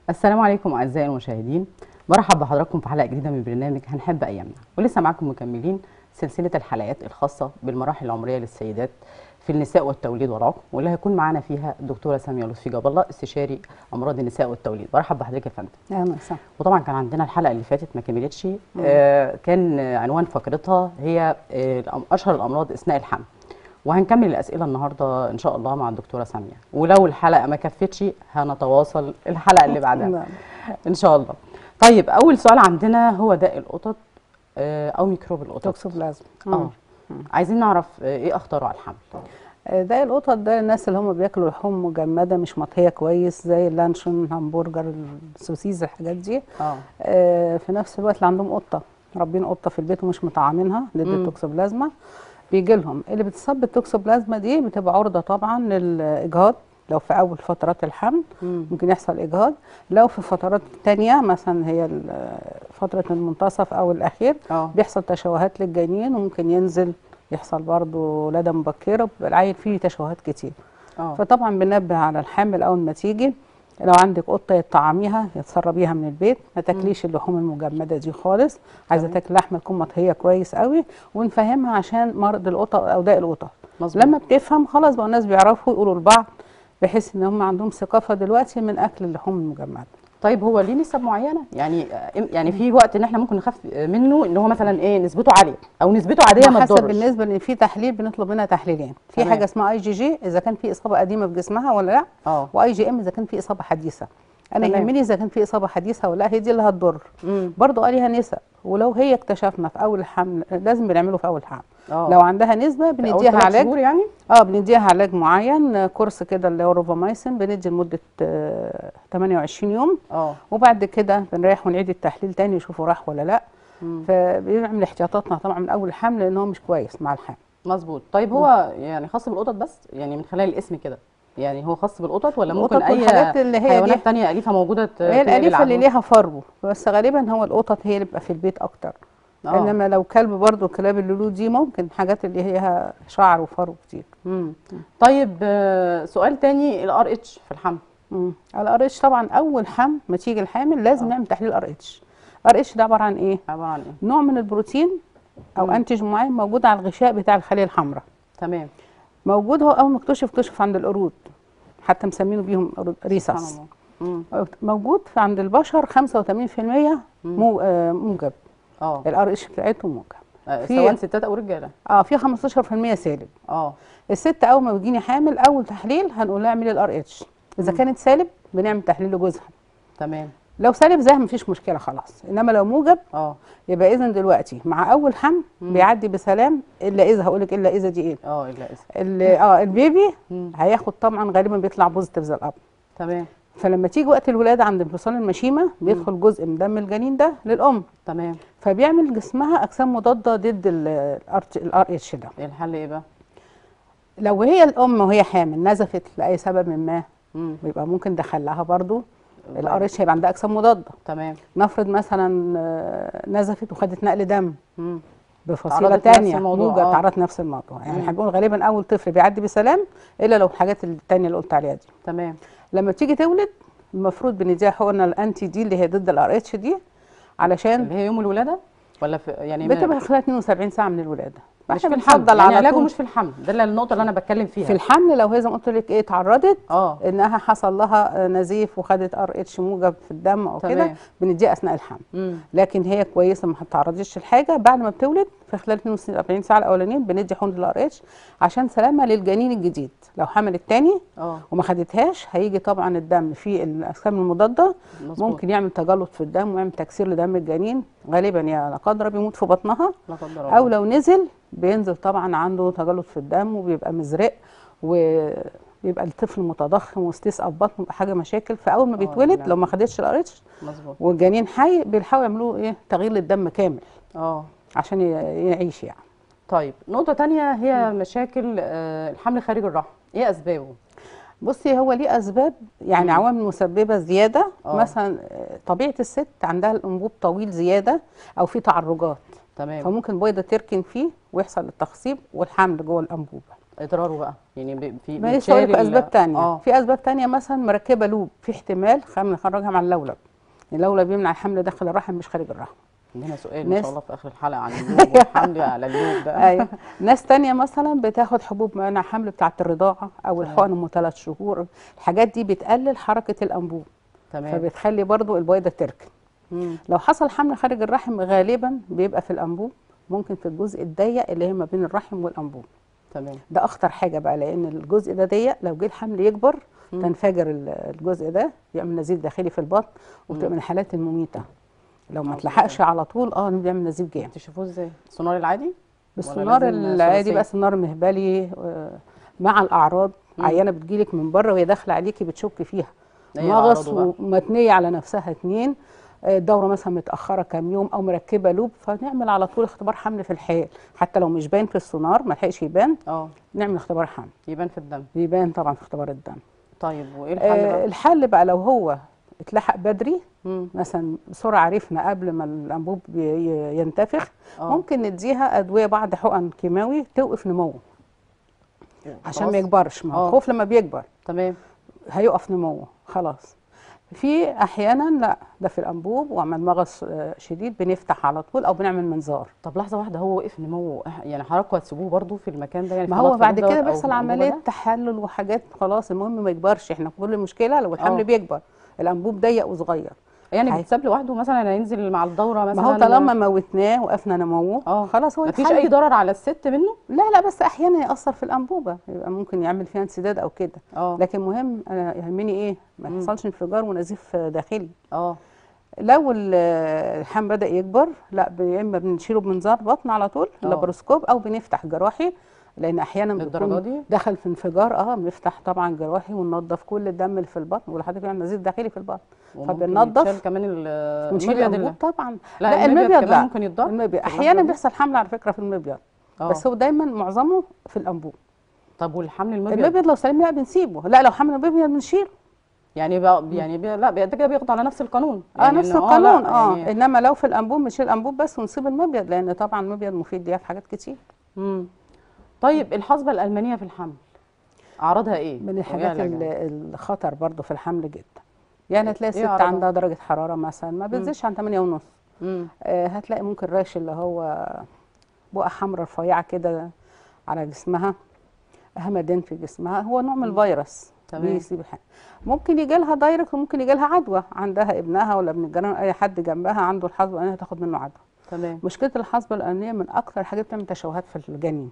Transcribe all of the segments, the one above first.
السلام عليكم اعزائي المشاهدين. برحب بحضراتكم في حلقه جديده من برنامج هنحب ايامنا، ولسه معاكم مكملين سلسله الحلقات الخاصه بالمراحل العمريه للسيدات في النساء والتوليد والعقم، واللي هيكون معانا فيها الدكتوره ساميه لطفي جاب الله، استشاري امراض النساء والتوليد. برحب بحضرتك يا فندم. اهلا وسهلا. وطبعا كان عندنا الحلقه اللي فاتت ما كملتش، كان عنوان فقرتها هي اشهر الامراض اثناء الحمل، وهنكمل الاسئله النهارده ان شاء الله مع الدكتوره ساميه، ولو الحلقه ما كفتش هنتواصل الحلقه اللي بعدها ان شاء الله. طيب اول سؤال عندنا هو داء القطط او ميكروب القطط. توكسوبلازما. عايزين نعرف ايه اخطاره على الحمل. داء القطط ده الناس اللي هم بياكلوا لحوم مجمده مش مطهيه كويس، زي اللانشون، همبرجر، السوسيز، الحاجات دي. في نفس الوقت اللي عندهم قطه، رابين قطه في البيت ومش مطعمينها ضد التوكسوبلازما، بيجي لهم. اللي بتصاب بالتوكسوبلازما دي بتبقى عرضه طبعا للاجهاض. لو في اول فترات الحمل ممكن يحصل اجهاض. لو في فترات تانية مثلا هي فتره المنتصف او الاخير بيحصل تشوهات للجنين، وممكن ينزل يحصل برضه ولاده مبكره، بيبقى العيل فيه تشوهات كتير. فطبعا بننبه على الحامل اول ما تيجي، لو عندك قطه تطعميها، تسربيها من البيت، ما تاكليش اللحوم المجمده دي خالص. عايزه تاكل لحمه تكون مطهيه كويس قوي، ونفهمها عشان مرض القطط او داء القطط. لما بتفهم خلاص بقى الناس بيعرفوا يقولوا لبعض، بحيث ان هم عندهم ثقافه دلوقتي من اكل اللحوم المجمده. طيب هو ليه نسب معينه؟ يعني في وقت ان احنا ممكن نخاف منه ان هو مثلا ايه نسبته عاليه او نسبته عاديه ما تضرش؟ حسب. بالنسبه ان في تحليل بنطلب منها تحليلين، في حاجه اسمها اي جي جي اذا كان في اصابه قديمه في جسمها ولا لا، واي جي ام اذا كان في اصابه حديثه. انا يهمني اذا كان في اصابه حديثه ولا لا، هي دي اللي هتضر. برضه عليها نسب، ولو هي اكتشفنا في اول حمل لازم بنعمله في اول حمل. لو عندها نسبه بنديها علاج يعني بنديها علاج معين، كورس كده اللي هو روفامايسين، بندي لمده 28 يوم. وبعد كده بنريح ونعيد التحليل تاني يشوفوا راح ولا لا. فبنعمل احتياطاتنا طبعا من اول حمل، لان هو مش كويس مع الحمل. مظبوط. طيب هو يعني خاص بالقطط بس، يعني من خلال الاسم كده يعني هو خاص بالقطط ولا ممكن اي حيوانات تانية اليفه موجوده؟ هي الاليفه اللي ليها فرو، بس غالبا هو القطط هي اللي بتبقى في البيت اكتر. انما لو كلب برضو، كلاب اللولو دي ممكن حاجات اللي هي شعر وفرو كتير. طيب سؤال تاني، الار اتش في الحمل. الار اتش طبعا اول حمل ما تيجي الحامل لازم نعمل تحليل ار اتش. ار اتش ده عباره عن ايه؟ نوع من البروتين او انتج معين موجود على الغشاء بتاع الخليه الحمراء. تمام. موجود، هو اول ما اكتشف عند القرود، حتى مسمينه بيهم ريساس. موجود في عند البشر 85% موجب. الار اتش بتاعتهم موجب، سواء ستات او رجاله. في 15% سالب. الست اول ما بتجيني حامل اول تحليل هنقول لها اعملي الار اتش. اذا كانت سالب بنعمل تحليل لجوزها. تمام. لو سالب زيها مفيش مشكله خلاص، انما لو موجب يبقى اذا دلوقتي مع اول حمل بيعدي بسلام، الا اذا هقول لك الا اذا دي ايه؟ الا اذا البيبي هياخد طبعا غالبا بيطلع بوزيتيف زي الاب. تمام. فلما تيجي وقت الولاده عند انفصال المشيمه بيدخل جزء من دم الجنين ده للام. تمام. فبيعمل جسمها اجسام مضاده ضد الار اتش ده. الحل ايه بقى؟ لو هي الام وهي حامل نزفت لاي سبب ما، يبقى ممكن دخل لها برضو الار اتش، هيبقى عندها اجسام مضاده. تمام. نفرض مثلا نزفت وخدت نقل دم بفصيله ثانيه موجه، تعرضت نفس الموضوع. يعني احنا بنقول غالبا اول طفل بيعدي بسلام، الا لو الحاجات الثانيه اللي قلت عليها دي. تمام. لما تيجي تولد المفروض بنديها حقنه الانتي دي اللي هي ضد الار اتش دي، علشان اللي هي يوم الولاده ولا في يعني بتبقى خلال 72 ساعه من الولاده. مش في الحمل يعني علاجه مش في الحمل، ده النقطه اللي انا بتكلم فيها. في الحمل لو هي زي ما قلت لك ايه اتعرضت انها حصل لها نزيف وخدت ار اتش موجب في الدم او كده، بنديها اثناء الحمل. لكن هي كويسه ما هتتعرضش لحاجه بعد ما بتولد، في خلال 42 ساعه الاولانيين بندي حقنه الار اتش عشان سلامه للجنين الجديد. لو حملت تاني وما خدتهاش هيجي طبعا الدم في الاجسام المضاده ممكن يعمل تجلط في الدم ويعمل تكسير لدم الجنين، غالبا يا لا قدر بيموت في بطنها، او لو نزل بينزل طبعا عنده تجلط في الدم وبيبقى مزرق، وبيبقى الطفل متضخم واستسقاء بطنه، بيبقى حاجه مشاكل. فاول ما بيتولد لو ما خدتش الار اتش والجنين حي بيحاولوا يعملوا ايه تغيير للدم كامل عشان يعيش يعني. طيب نقطه ثانيه هي مشاكل الحمل خارج الرحم، ايه اسبابه؟ بصي هو ليه اسباب، يعني عوامل مسببه زياده. مثلا طبيعه الست عندها الانبوب طويل زياده او في تعرجات. تمام. فممكن بويضه تركن فيه ويحصل التخصيب والحمل جوه الانبوبه. اضراره بقى يعني في ماليش هقول لك اسباب تانية. في اسباب تانية مثلا مركبه لوب، في احتمال نخرجها مع اللولب. اللولب بيمنع الحمل داخل الرحم مش خارج الرحم. عندنا سؤال ان شاء الله في اخر الحلقه عن اللوب والحمل على اللوب ده. ايوه. ناس تانية مثلا بتاخد حبوب منع حمل بتاعه الرضاعه او الحقن ام 3 شهور، الحاجات دي بتقلل حركه الانبوب. تمام. فبتخلي برضو البويضه تركن. لو حصل حمل خارج الرحم غالبا بيبقى في الانبوب، ممكن في الجزء الضيق اللي هي ما بين الرحم والانبوب. تمام. ده اخطر حاجه بقى، لان الجزء ده ضيق، لو جه الحمل يكبر تنفجر الجزء ده، يعمل نزيف داخلي في البطن، وبتبقى من الحالات المميته لو ما اتلحقش على طول. بيعمل نزيف جامد. تشوفوه ازاي؟ السونار العادي؟ بالسونار العادي بقى، سونار مهبلي مع الاعراض. عيانه بتجيلك من بره وهي داخله عليكي بتشك فيها مغص ومتنيه على نفسها 2، الدوره مثلا متاخره كام يوم او مركبه لوب، فنعمل على طول اختبار حمل في الحال، حتى لو مش باين في السونار ما لحقش يبان. نعمل اختبار حمل. يبان في الدم؟ يبان طبعا في اختبار الدم. طيب وايه الحل بقى؟ الحل بقى لو هو اتلحق بدري، مثلا بسرعه عرفنا قبل ما الانبوب ينتفخ، ممكن نديها ادويه بعد حقن كيماوي توقف نموه عشان ما يكبرش. ما هو الخوف لما بيكبر تمام هيقف نموه خلاص. في احيانا لا، ده في الانبوب وعمل مغص شديد بنفتح على طول او بنعمل منظار. طب لحظه واحده، هو وقف نموه يعني حضراتكم هتسيبوه برضه في المكان ده؟ يعني ما هو بعد كده بيحصل عمليه تحلل وحاجات خلاص، المهم ما يكبرش. احنا كل المشكله لو الحمل بيكبر، الانبوب ضيق وصغير يعني بيتساب لوحده مثلا، هينزل مع الدوره مثلا؟ ما هو طالما موتناه وقفنا نموه خلاص هو مفيش اي ضرر على الست منه؟ لا بس احيانا ياثر في الانبوبه، يبقى ممكن يعمل فيها انسداد او كده. لكن مهم انا يهمني ايه، ما يحصلش انفجار ونزيف داخلي. لو الحمل بدا يكبر، لا يا اما بنشيله بمنظار بطن على طول لابروسكوب، او بنفتح جراحي، لان احيانا بيكون دخل في انفجار. بنفتح طبعا جراحي وننظف كل الدم اللي في البطن، ولحد كده نزيف داخلي في البطن، فبننظف كمان ونشيل الانبوب طبعا. لا المبيض كمان ممكن يتضر. المبيض احيانا بيحصل حمل على فكره في المبيض، بس هو دايما معظمه في الانبوب. طب والحمل المبيض؟ المبيض لو سليم لا بنسيبه، لا لو حمل المبيض بنشيله. يعني لا ده كده بيخضع على نفس القانون يعني نفس القانون. يعني انما لو في الانبوب بنشيل الانبوب بس ونسيب المبيض، لان طبعا المبيض مفيد ليها في حاجات كتير. طيب الحصبه الالمانيه في الحمل اعراضها ايه؟ من الحاجات الخطر برضو في الحمل جدا. يعني هتلاقي الست عندها درجه حراره مثلا ما بتزيدش عن 8.5. هتلاقي ممكن راش اللي هو بقى حمراء رفيعه كده على جسمها، همدان في جسمها، هو نوع من الفيروس بيسيب الحمل. ممكن يجي لها دايركت وممكن يجي لها عدوى، عندها ابنها ولا ابن الجيران اي حد جنبها عنده الحصبه الانيه تاخد منه عدوى. تمام. مشكله الحصبه الانيه من اكثر الحاجات بتعمل تشوهات في الجنين.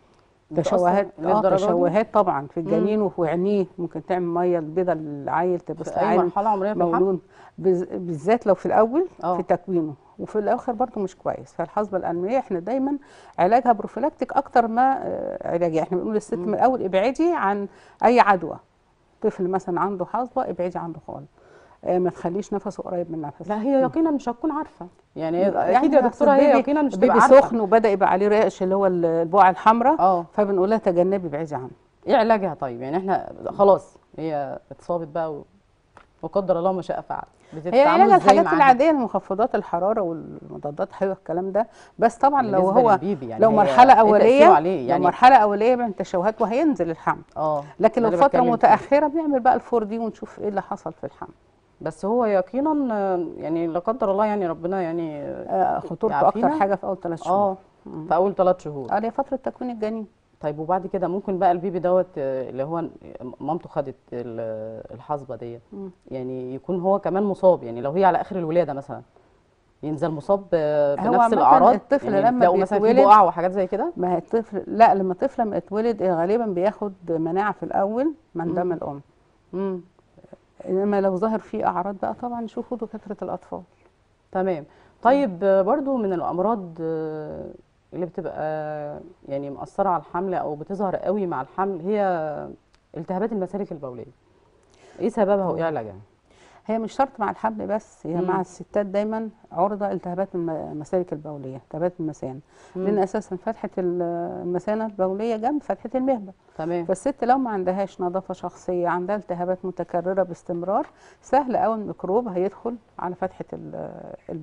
تشوهات طبعا في الجنين وفي عينيه، ممكن تعمل ميه البيضه للعيل تبص في اي مرحله عمريه في الحمل، بالذات لو في الاول في تكوينه، وفي الاخر برضه مش كويس. فالحصبه الانويه احنا دايما علاجها بروفيلاكتيك اكتر ما علاجي. احنا بنقول للست من الاول ابعدي عن اي عدوى. طفل مثلا عنده حصبه ابعدي عنه خالص، ما تخليش نفسه قريب من نفسه. لا هي يقينا مش هتكون عارفه يعني اكيد يا دكتوره، هي يقينا مش تبقى عارفه. سخن وبدا يبقى عليه رقش اللي هو البقعه الحمراء، فبنقول لها تجنبي ابعدي عنه. ايه علاجها طيب؟ يعني احنا خلاص هي اتصابت بقى وقدر الله ما شاء فعل، هي علاج الحاجات العاديه، المخفضات الحراره والمضادات الحيويه الكلام ده، بس طبعا لو هو يعني لو مرحله اوليه يعني لو مرحله اوليه بين التشوهات وهينزل الحمل. لكن لو فتره متاخره بنعمل بقى الفور دي ونشوف ايه اللي حصل في الحمل. بس هو يقينا يعني لا قدر الله يعني ربنا يعني خطورته اكتر حاجه في اول 3 شهور. في اول 3 شهور اللي هي فتره تكوين الجنين. طيب وبعد كده ممكن بقى البيبي دوت اللي هو مامته خدت الحصبه ديت، يعني يكون هو كمان مصاب، يعني لو هي على اخر الولاده مثلا ينزل مصاب بنفس الاعراض؟ الطفل يعني لما مثلا في بقع وحاجات زي كده؟ ما هي الطفل لا، لما الطفل لما يتولد غالبا بياخد مناعه في الاول من دم الام. انما لو ظهر فيه اعراض بقى طبعا نشوفوا دكاتره الاطفال. تمام. طيب برضو من الامراض اللي بتبقى يعني مأثره على الحمل او بتظهر قوي مع الحمل هي التهابات المسالك البوليه. ايه سببها وايه علاجها؟ هي مش شرط مع الحمل بس، هي مع الستات دايما عرضه التهابات المسالك البوليه، التهابات المثانه، لان اساسا فتحه المثانه البوليه جنب فتحه المهبل. تمام. فالست لو ما عندهاش نظافه شخصيه، عندها التهابات متكرره باستمرار، سهل قوي الميكروب هيدخل على فتحه البول.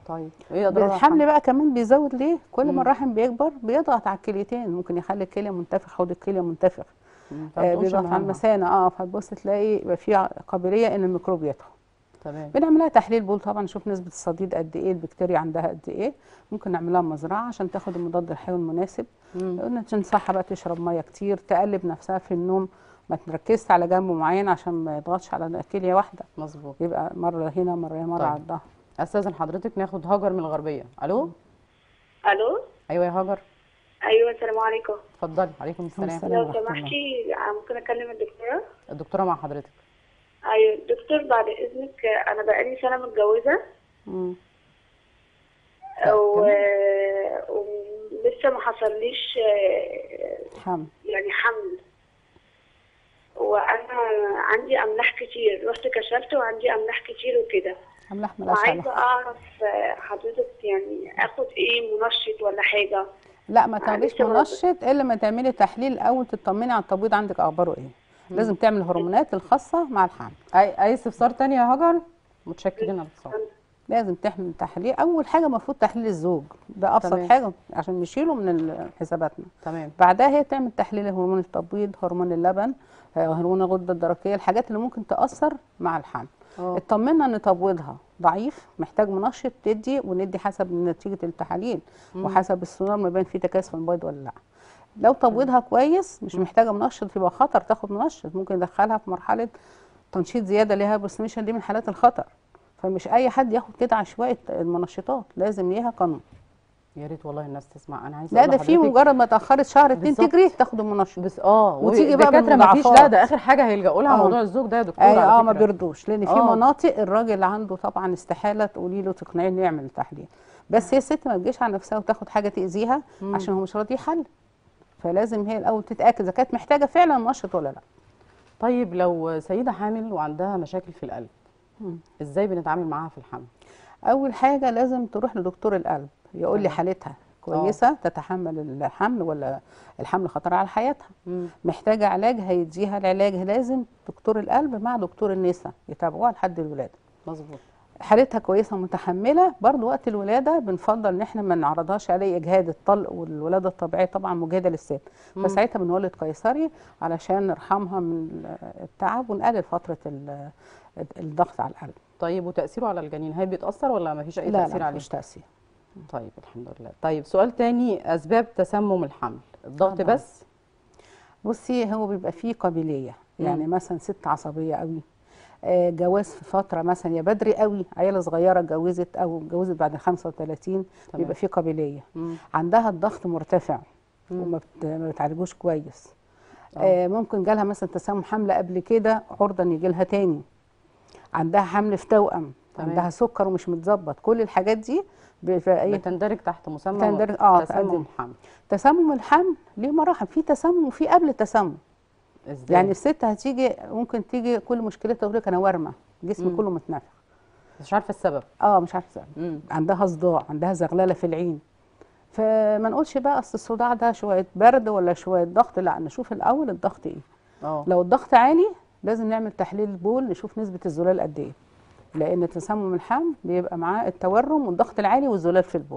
طيب ايه اضرار الحمل بقى كمان بيزود ليه؟ كل ما الرحم بيكبر بيضغط على الكليتين، ممكن يخلي الكليه منتفخ، حوض الكليه منتفخ. بيضغط على المثانه، فتبص تلاقي يبقى في قابليه ان الميكروب يدخل. تمام. بنعملها تحليل بول طبعا، نشوف نسبه الصديد قد ايه، البكتيريا عندها قد ايه، ممكن نعملها مزرعه عشان تاخد المضاد الحيوي المناسب. تنصحها بقى تشرب ميه كتير، تقلب نفسها في النوم، ما تركزش على جنب معين عشان ما يضغطش على كليه واحده. مظبوط. يبقى مره هنا مره هنا، مره طيب. على الظهر. استاذن حضرتك ناخد هاجر من الغربيه. الو. الو. ايوه يا هاجر. ايوه السلام عليكم. اتفضلي. عليكم السلام. لو سمحتي ممكن اكلم الدكتوره؟ الدكتوره مع حضرتك. ايوه دكتور بعد اذنك، انا بقالي سنه متجوزه ولسه ما حصليش حمل، يعني حمل، وانا عندي املاح كتير، رحت كشفت وعندي املاح كتير وكده. املاح ملهاش وعايزه اعرف حضرتك يعني اخد ايه، منشط ولا حاجه؟ لا ما تاخديش منشط الا ما تعملي تحليل الاول تطمني على التبويض عندك اخباره ايه. لازم تعمل الهرمونات الخاصه مع الحمل. اي استفسار تاني يا هاجر؟ متشكرين على الاتصال. لازم تعمل تحليل. اول حاجه المفروض تحليل الزوج، ده ابسط حاجه عشان نشيله من حساباتنا. تمام. بعدها هي تعمل تحليل هرمون التبويض، هرمون اللبن، هرمون الغده الدرقيه، الحاجات اللي ممكن تاثر مع الحمل. اطمنا ان تبويضها ضعيف محتاج منشط، تدي وندي حسب نتيجه التحاليل وحسب السونار ما بين فيه تكاثف البيض ولا لا. لو تبويضها كويس مش محتاجه منشط، يبقى خطر تاخد منشط، ممكن يدخلها في مرحله تنشيط زياده ليها، بس مش دي من حالات الخطر. فمش اي حد ياخد كده عشوائي المنشطات، لازم ليها قانون. يا ريت والله الناس تسمع. انا عايزه لا ده في مجرد ما اتاخرت شهر 2 تجري تاخد المنشط بس وتيجي بقى الدكاتره ما فيش. لا ده اخر حاجه هيلجأوا لها موضوع الزوج ده يا دكتور. على فكره ما بيرضوش، لان في مناطق الراجل عنده طبعا استحاله تقولي له تقنعيه انه يعمل التحليل، بس هي الست ما تجيش على نفسها وتاخد حاجه تاذيها عشان هو مش راضي يحل. فلازم هي الاول تتاكد اذا كانت محتاجه فعلا منشط ولا لا. طيب لو سيده حامل وعندها مشاكل في القلب، ازاي بنتعامل معاها في الحمل؟ اول حاجه لازم تروح لدكتور القلب يقول لي حالتها كويسه تتحمل الحمل ولا الحمل خطر على حياتها. محتاجه علاج هيديها العلاج. لازم دكتور القلب مع دكتور النساء يتابعوها لحد الولاده. مظبوط. حالتها كويسه متحمله. برضو وقت الولاده بنفضل ان احنا ما نعرضهاش عليه اجهاد الطلق، والولاده الطبيعيه طبعا مجهده للست، فساعتها بنولد قيصري علشان نرحمها من التعب ونقلل فتره الضغط على القلب. طيب وتاثيره على الجنين هل بيتاثر ولا ما فيش اي تاثير عليه؟ لا مفيش تاثير. طيب الحمد لله. طيب سؤال تاني، اسباب تسمم الحمل، الضغط بس؟ بصي هو بيبقى فيه قابليه، يعني مثلا ست عصبيه قوي، جواز في فتره مثلا يا بدري قوي، عيله صغيره اتجوزت او اتجوزت بعد 35 بيبقى فيه قابليه. عندها الضغط مرتفع وما بتعالجوش كويس. ممكن جالها مثلا تسمم حمل قبل كده، عرضه ان يجي لها تاني. عندها حمل في توأم، عندها سكر ومش متظبط، كل الحاجات دي بتندرج تحت مسمى تسمم الحمل. تسمم الحمل ليه مراحل، في تسمم وفي قبل التسمم. ازاي؟ يعني الست هتيجي ممكن تيجي كل مشكلتها تقول لك انا ورمه، جسمي كله متنفخ، مش عارفه السبب. مش عارفه السبب. عندها صداع، عندها زغلله في العين. فما نقولش بقى اصل الصداع ده شويه برد ولا شويه ضغط، لا نشوف الاول الضغط ايه. لو الضغط عالي لازم نعمل تحليل بول نشوف نسبه الزلال قد ايه، لان تسمم الحمل بيبقى معاه التورم والضغط العالي والزلال في البول.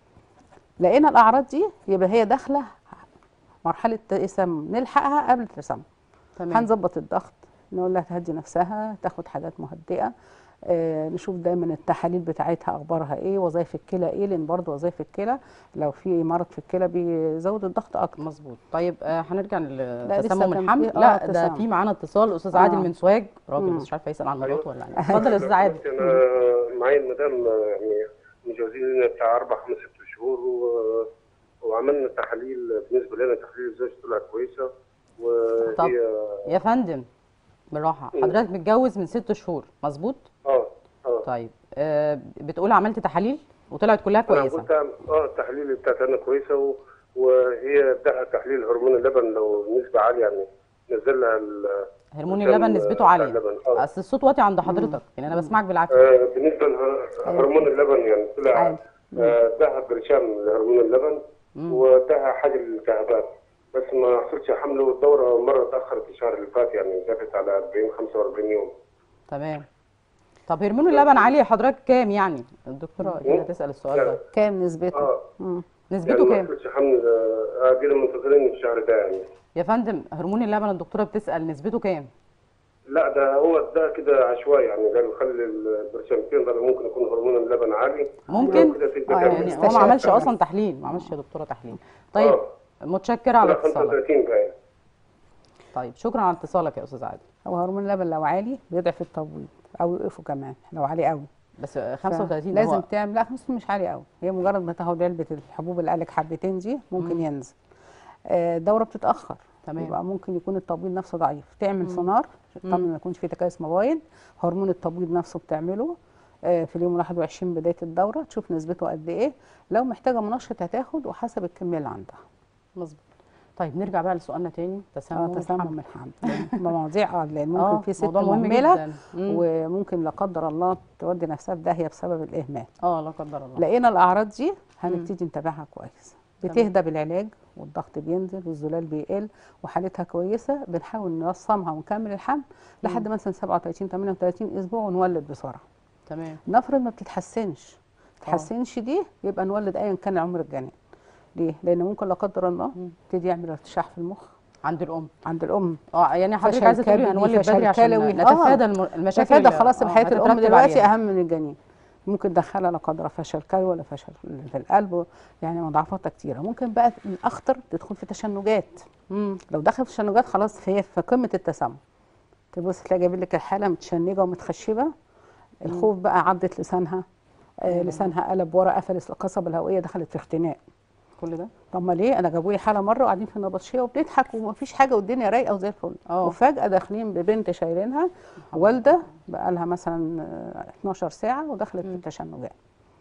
لقينا الاعراض دي يبقى هي داخله مرحله تسمم، نلحقها قبل التسمم. هنظبط الضغط، نقول لها تهدي نفسها، تاخد حاجات مهدئه، نشوف دايما التحاليل بتاعتها اخبارها ايه، وظائف الكلى ايه، لان برضه وظائف الكلى لو في مرض في الكلى بيزود الضغط اكتر. مظبوط. طيب هنرجع لتسمم الحمل. لا ده في معانا اتصال، استاذ عادل من سوهاج، راجل بس مش عارفه يسال عن مراته ولا لا. اتفضل يا استاذ عادل. انا معايا المدام يعني متجوزين بتاع 4 5 6 شهور وعملنا تحاليل، بالنسبه لنا تحاليل الزوج طلعت كويسه. وهي طب يا فندم بالراحه، حضرتك متجوز من 6 شهور مظبوط؟ طيب بتقول عملت تحاليل وطلعت كلها كويسه؟ انا قلت التحاليل بتاعتنا كويسه، وهي ادها تحليل هرمون اللبن لو نسبه عاليه، يعني نزل لها هرمون اللبن نسبته عاليه. اصل الصوت واطي عند حضرتك، يعني انا بسمعك بالعكس. بالنسبه لهرمون اللبن يعني طلع ادها برشام لهرمون اللبن وادها حاجه للالتهابات، بس ما حصلش حمل، والدوره مره اتاخرت الشهر اللي فات، يعني جابت على 40 45 يوم. تمام. طب هرمون اللبن عالي حضرتك كام يعني؟ الدكتوره اكيد هتسال السؤال ده. كام نسبته؟ نسبته كام؟ يعني ما حمل ادينا منتظرين الشهر ده يعني. يا فندم هرمون اللبن الدكتوره بتسال نسبته كام؟ لا ده هو ده كده عشوائي يعني، قالوا خلي البرشامتين ده ممكن يكون هرمون اللبن عالي. ممكن يعني هو ما عملش اصلا تحليل، ما عملش يا دكتوره تحليل. طيب متشكره على اتصالك. 35 بقى. طيب شكرا على اتصالك يا استاذ عادل. هو هرمون اللبن لو عالي بيضعف التبويض او يوقفه كمان لو عالي قوي. بس 35 لازم تعمل، لا 35 مش عالي قوي، هي مجرد ما تاخد علبه الحبوب اللي قالك حبتين دي ممكن ينزل. الدوره بتتاخر، تمام، يبقى ممكن يكون التبويض نفسه ضعيف، تعمل سونار طبعا ما يكونش فيه تكيس مبايض. هرمون التبويض نفسه بتعمله في اليوم 21 بدايه الدوره، تشوف نسبته قد ايه، لو محتاجه منشط هتاخد وحسب الكميه اللي عندها. مظبوط. طيب نرجع بقى لسؤالنا تاني، تسمم الحمل. مواضيع لان ممكن في ست مهمله وممكن لا قدر الله تودي نفسها في داهيه بسبب الاهمال. لا قدر الله. لقينا الاعراض دي هنبتدي نتابعها كويس، بتهدى بالعلاج والضغط بينزل والزلال بيقل وحالتها كويسه، بنحاول نرسمها ونكمل الحمل لحد مثلا 37 38 اسبوع ونولد بسرعه. تمام. نفرض ما بتتحسنش، دي يبقى نولد ايا كان عمر الجنين. ليه؟ لان ممكن لا قدر الله يبتدي يعمل ارتشاح في المخ عند الام. يعني حضرتك عايزه تقولي هنولد بدري عشان نتفادى المشاكل، نتفادى خلاص بحياه الام دلوقتي اهم من الجنين. ممكن تدخلها لا قدر فشل كلوي ولا فشل في القلب، يعني مضاعفاتها كتيره. ممكن بقى الاخطر تدخل في تشنجات. لو دخل في تشنجات خلاص هي في قمه التسمم. تبص تلاقي جايب لك الحاله متشنجه ومتخشبه، الخوف بقى عضت لسانها، لسانها قلب ورا، قفلت القصبه الهوائيه، دخلت في اختناق. كل ده طب ما ليه؟ انا جابوا لي حاله مره وقاعدين في النبطشيه وبنضحك ومفيش حاجه والدنيا رايقه وزي الفل، وفجاه داخلين ببنت شايلينها والده بقى لها مثلا 12 ساعه ودخلت في التشنجات.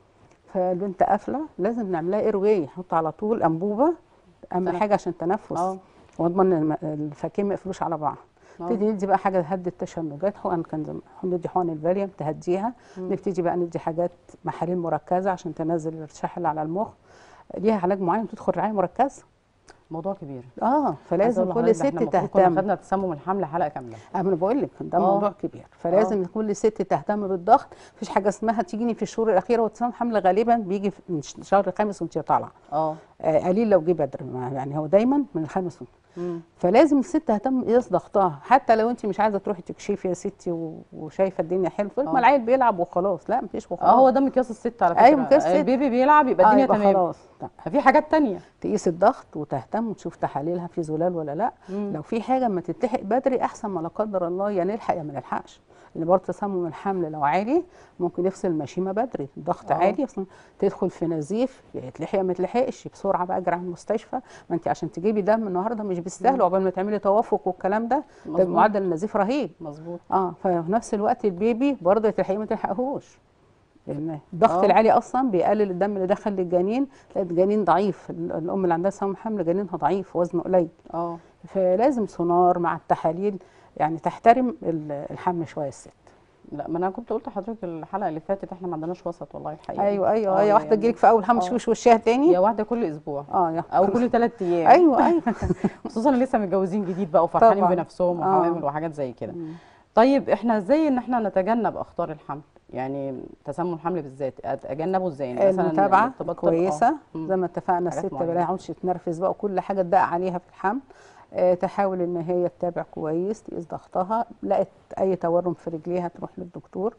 فالبنت قافله، لازم نعملها ايرواي، نحط على طول انبوبه اهم حاجه عشان التنفس واضمن ان الفكين ما يقفلوش على بعض. نبتدي ندي بقى حاجه تهدي التشنجات، حقن كان ندي حقن الفاليوم تهديها، نبتدي بقى ندي حاجات محاليل مركزه عشان تنزل الارتشاح اللي على المخ، ليها علاج معين، تدخل رعايه مركزه. موضوع كبير. فلازم كل ست تهتم. كنا خدنا تسمم الحمل حلقه كامله. انا بقول لك ده موضوع كبير، فلازم كل ست تهتم بالضغط. مفيش حاجه اسمها تيجيني في الشهور الاخيره، وتسمم الحمل غالبا بيجي من الشهر الخامس وانت طالعه. قليل لو جه بدري، يعني هو دايما من الخامس. فلازم الست تهتم بقياس ضغطها، حتى لو انت مش عايزه تروحي تكشفي يا ستي وشايفه الدنيا حلوه، ما العيل بيلعب وخلاص، لا مفيش وخلاص. هو ده مقياس الست على فكره. ايوه مقياس الست، البيبي بيلعب يبقى الدنيا تمام خلاص. في حاجات تانية تقيس الضغط وتهتم وتشوف تحاليلها في زلال ولا لا. لو في حاجه ما تتلحق بدري احسن ما لا قدر الله يا نلحق يا ما نلحقش، لان برضه تسمم الحمل لو عالي ممكن يفصل المشيمه بدري، الضغط عالي اصلا تدخل في نزيف، يا يتلحق يا ما يتلحقش، بسرعه بقى اجري على المستشفى. ما انت عشان تجيبي دم النهارده مش بالسهل، وعقبال ما تعملي توافق والكلام ده معدل النزيف رهيب. مظبوط. ففي نفس الوقت البيبي برضه تلحقيه ما تلحقهوش، لان الضغط العالي اصلا بيقلل الدم اللي دخل للجنين، تلاقي الجنين ضعيف، الام اللي عندها تسمم حمل جنينها ضعيف وزنه قليل. فلازم سونار مع التحاليل، يعني تحترم الحمل شويه الست. لا ما انا كنت قلت لحضرتك الحلقه اللي فاتت احنا ما عندناش وسط والله الحقيقه. ايوه يا واحده تجيلك في اول حمل تشوش وشها تاني، يا واحده كل اسبوع او كل 3 ايام. ايوه خصوصا لسه متجوزين جديد بقى وفرحانين بنفسهم وحوامل وحاجات زي كده. طيب احنا ازاي ان احنا نتجنب اخطار الحمل؟ يعني تسمم الحمل بالذات اتجنبه ازاي؟ مثلا المتابعه كويسه زي ما اتفقنا، الست ما تقعدش تتنرفز بقى وكل حاجه تدق عليها في الحمل. تحاول ان هي تتابع كويس، تقيس ضغطها، لقت اي تورم في رجليها تروح للدكتور،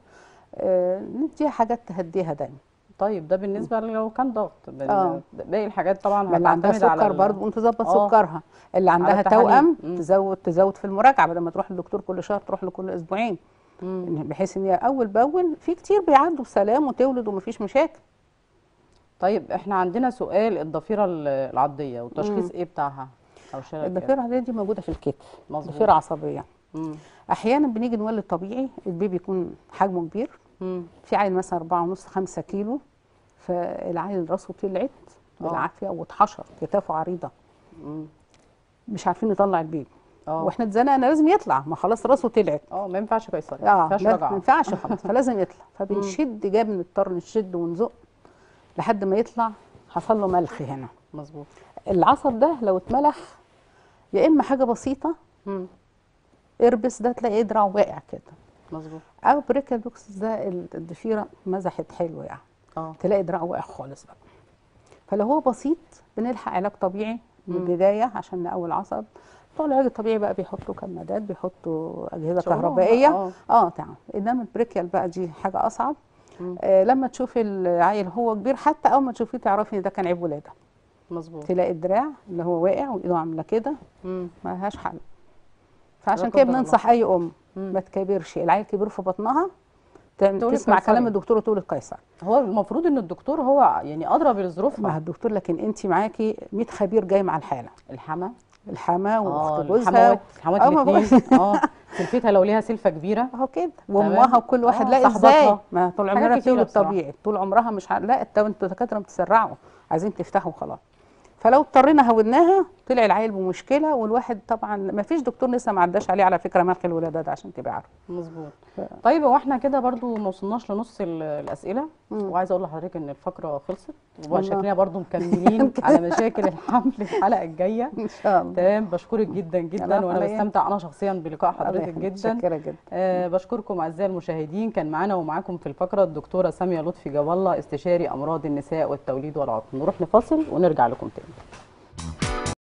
نديها حاجات تهديها دايما. طيب ده بالنسبه لو كان ضغط. باقي الحاجات طبعا اللي عندها سكر برضه ممكن تظبط سكرها، اللي عندها توأم تزود في المراجعه، بدل ما تروح للدكتور كل شهر تروح له كل اسبوعين، بحيث ان هي اول باول. في كتير بيعدوا بسلام وتولد ومفيش مشاكل. طيب احنا عندنا سؤال، الضفيره العضيه والتشخيص ايه بتاعها؟ الضفيره العضيه دي موجوده في الكتف، ضفيره عصبيه. احيانا بنيجي نولد طبيعي، البيبي يكون حجمه كبير، في عيل مثلا 4.5 5 كيلو، فالعيل راسه طلعت بالعافيه واتحشر، كتافه عريضه، مش عارفين نطلع البيبي. واحنا اتزنقنا لازم يطلع، ما خلاص راسه طلعت. ما ينفعش قيصري، ما ينفعش رجعه، ما ينفعش خلاص، فلازم يطلع. فبنشد جاب، نضطر نشد ونزق لحد ما يطلع. حصل له ملخ هنا. مظبوط. العصب ده لو اتملخ، يا اما حاجه بسيطه اربس ده تلاقي دراعه واقع كده، مظبوط. او بريكالبوكسس ده الضفيره مزحت حلو يعني، تلاقي دراعه واقع خالص بقى. فلو هو بسيط بنلحق علاج طبيعي من البدايه عشان نقوي العصب. طبعا العلاج الطبيعي بقى بيحطوا كمادات، بيحطوا اجهزه كهربائيه تمام. انما البريكيال بقى دي حاجه اصعب. لما تشوفي العيل هو كبير، حتى اول ما تشوفيه تعرفي ان ده كان عيب ولاده. مظبوط. تلاقي الدراع اللي هو واقع وايده عامله كده ما لهاش حل. فعشان كده بننصح اي ما تكبرش العيل كبير في بطنها تسمع كلام الدكتور وتقول القيصر. هو المفروض ان الدكتور هو يعني ادرى بالظروف مع الدكتور، لكن انت معاكي 100 خبير جاي مع الحاله. الحما واخت جوزها الحموات الاثنين سلفتها لو ليها سلفه كبيره اهو كده، وامها وكل واحد. لا ازاي ما طول عمرها بتولد طبيعي، طول عمرها مش لا انتوا الدكاتره بتسرعوا عايزين تفتحوا خلاص. فلو اضطرينا هودناها طلع العيل بمشكله، والواحد طبعا ما فيش دكتور لسه ما عداش عليه على فكره منخ الولاده ده عشان تبقى عارفه. مظبوط. طيب هو احنا كده برضو ما وصلناش لنص الاسئله، وعايزه اقول لحضرتك ان الفقره خلصت، وشكلنا برضو مكملين على مشاكل الحمل الحلقه الجايه ان شاء الله. تمام. بشكرك جدا جدا، وانا بستمتع انا شخصيا بلقاء حضرتك جدا. متشكره جدا. بشكركم اعزائي المشاهدين. كان معانا ومعاكم في الفقره الدكتوره ساميه لطفي جاب الله، استشاري امراض النساء والتوليد والعقم. نروح نفاصل ونرجع لكم تاني.